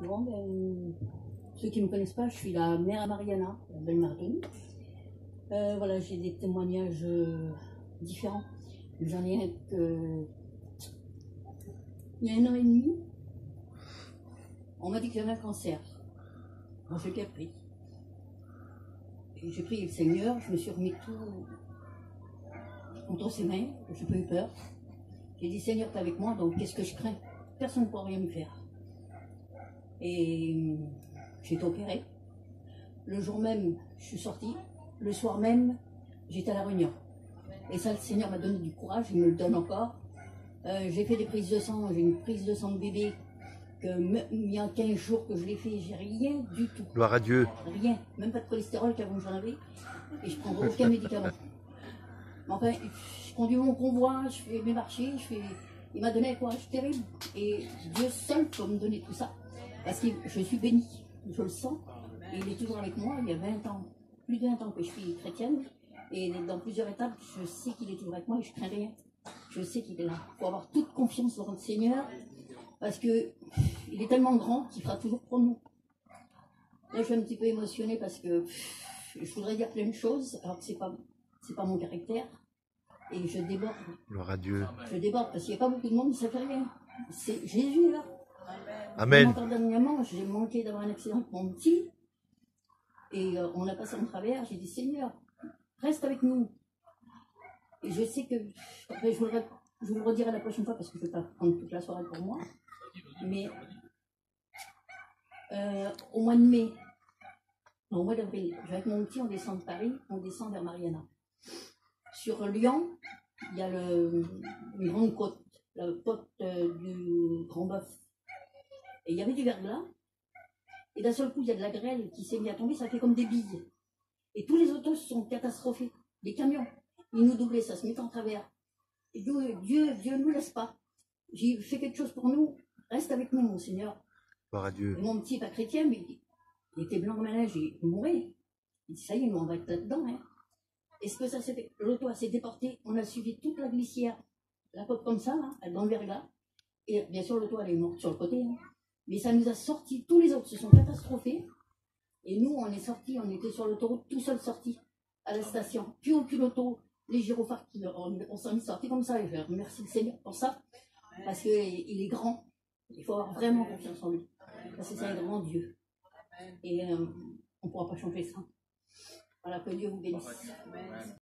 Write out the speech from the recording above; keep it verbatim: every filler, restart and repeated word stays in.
Bon, ben, ceux qui ne me connaissent pas, je suis la mère Mariana, la belle Martine. Euh, voilà, j'ai des témoignages euh, différents. J'en ai un que... Il y a un an et demi, on m'a dit que j'avais un cancer. Moi, j'ai bien pris. J'ai prié le Seigneur, je me suis remis tout entre ses mains, j'ai pas eu peur. J'ai dit, Seigneur, t'es avec moi, donc qu'est-ce que je crains? Personne ne pourra rien me faire. Et j'ai été opérée. Le jour même, je suis sortie. Le soir même, j'étais à la réunion. Et ça, le Seigneur m'a donné du courage, il me le donne encore. Euh, j'ai fait des prises de sang, j'ai une prise de sang de bébé, que il y a quinze jours que je l'ai fait, j'ai rien du tout. Gloire à Dieu. Rien, même pas de cholestérol qu'avant j'en avais, et je prends aucun médicament. Mais enfin, je conduis mon convoi, je fais mes marchés, je fais... il m'a donné un courage terrible, et Dieu seul peut me donner tout ça, parce que je suis bénie, je le sens, et il est toujours avec moi, il y a vingt ans, plus de vingt ans que je suis chrétienne, et dans plusieurs étapes, je sais qu'il est toujours avec moi et je crains rien. Je sais qu'il est là. Il faut avoir toute confiance dans le Seigneur, parce que il est tellement grand qu'il fera toujours pour nous. Là, je suis un petit peu émotionnée parce que je voudrais dire plein de choses, alors que c'est pas, c'est pas mon caractère, et je déborde. Gloire à Dieu. Je déborde parce qu'il n'y a pas beaucoup de monde, ça fait rien. C'est Jésus là. Amen. Encore dernièrement, j'ai manqué d'avoir un accident avec mon petit, et euh, on a passé en travers. J'ai dit, Seigneur, reste avec nous. Et je sais que, après, je, voudrais, je vous le redirai la prochaine fois parce que je ne peux pas prendre toute la soirée pour moi. Mais euh, au mois de mai, non, au mois d'avril, avec mon petit, on descend de Paris, on descend vers Mariana. Sur Lyon, il y a le, une grande côte, la côte euh, du Grand Bœuf. Et il y avait du verglas. Et d'un seul coup, il y a de la grêle qui s'est mise à tomber, ça fait comme des billes. Et tous les autos sont catastrophés, les camions. Ils nous doublaient, ça se met en travers. Et Dieu, Dieu, Dieu ne nous laisse pas. J'ai fait quelque chose pour nous. Reste avec nous, mon Seigneur. Gloire à Dieu. Et mon petit, pas chrétien, mais il était blanc comme un neige, il mourait. Il dit, ça y est, nous, on va être là-dedans. Hein. Et ce que ça s'est fait, l'auto s'est déportée. On a suivi toute la glissière, la côte comme ça, là, dans le verglas. Et bien sûr, l'auto, elle est morte sur le côté. Hein. Mais ça nous a sortis. Tous les autres se sont catastrophés. Et nous, on est sortis, on était sur l'autoroute, tout seul sortis à la station. Plus aucune auto. Les gyrophares, on, on s'en est sortis comme ça, et je remercie le Seigneur pour ça, parce qu'il est grand, il faut avoir vraiment confiance en lui, parce que c'est un grand Dieu, et euh, on ne pourra pas changer ça. Voilà, que Dieu vous bénisse.